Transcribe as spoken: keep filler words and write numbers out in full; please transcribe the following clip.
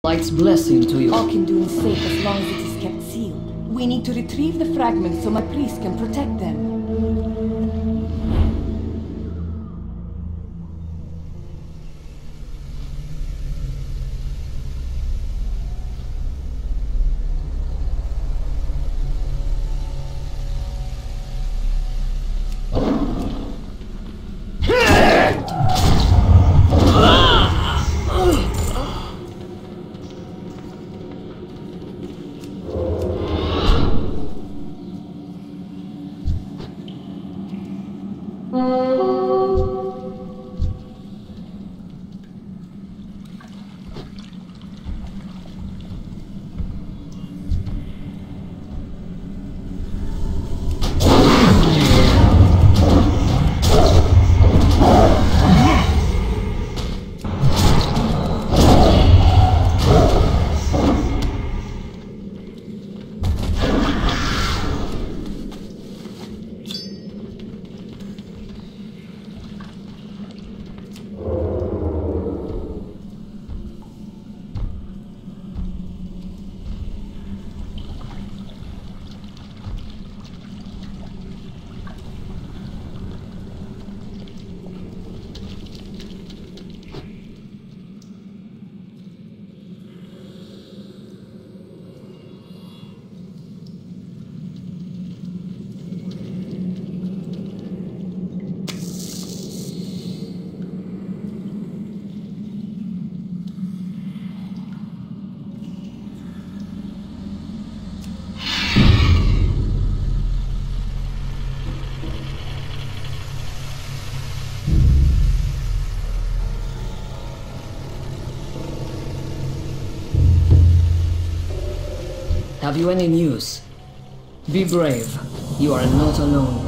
Light's blessing to you. Auchindoun is safe as long as it is kept sealed. We need to retrieve the fragments so my priest can protect them. Have you any news? Be brave. You are not alone.